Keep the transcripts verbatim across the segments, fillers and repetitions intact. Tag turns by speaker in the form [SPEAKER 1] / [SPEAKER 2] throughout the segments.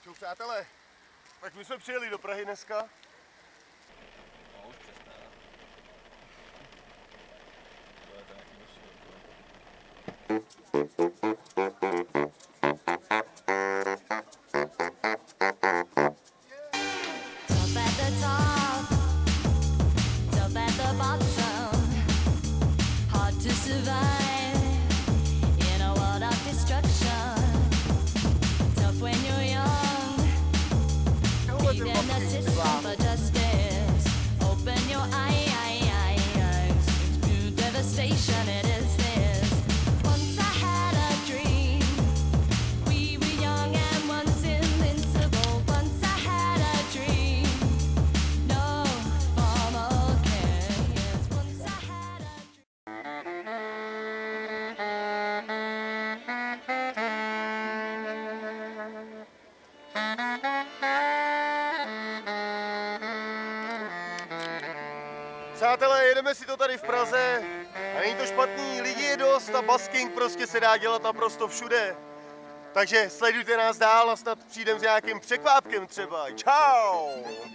[SPEAKER 1] Co přátelé, tak my jsme přijeli do Prahy dneska.
[SPEAKER 2] No už přesně. To je to nějaký další
[SPEAKER 3] Top at the top, top at the bottom. Hard to survive in a world of destruction. Tough when you're young, beating the system for justice. Open your eyes to devastation. It is this. Once I had a dream. We were young and once invincible. Once I had a dream. No formal cares. Once I had a dream.
[SPEAKER 1] Přátelé, jedeme si to tady v Praze a není to špatný, lidí je dost a basking prostě se dá dělat naprosto všude. Takže sledujte nás dál a snad přijdem s nějakým překvápkem třeba. Čau!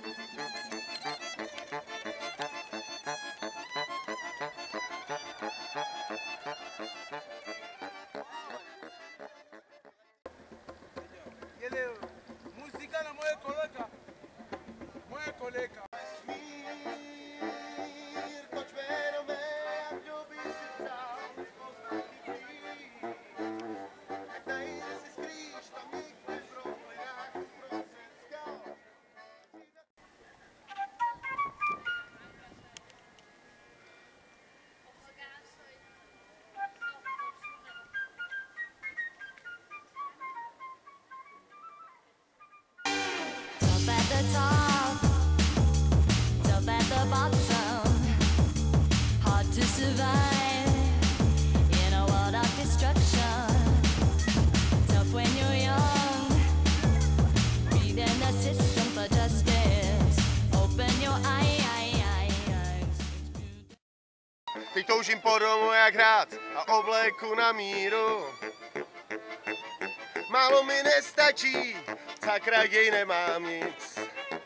[SPEAKER 4] Música na moje kolega. Moje kolega.
[SPEAKER 3] Top at the top, top at the bottom. Hard to survive in a world of destruction. Tough when you're young, reading the system for justice. Open your eyes.
[SPEAKER 1] Teď toužím po domu jak hrát a obléku na míru. Málo mi nestačí, tak raději nemám nic.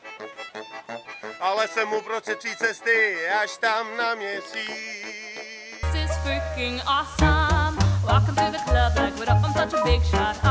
[SPEAKER 1] Ale jsem uprostřed tří cesty, až tam na měsíc.
[SPEAKER 3] This is freaking awesome. Walking through the club like what up, I'm such a big shot.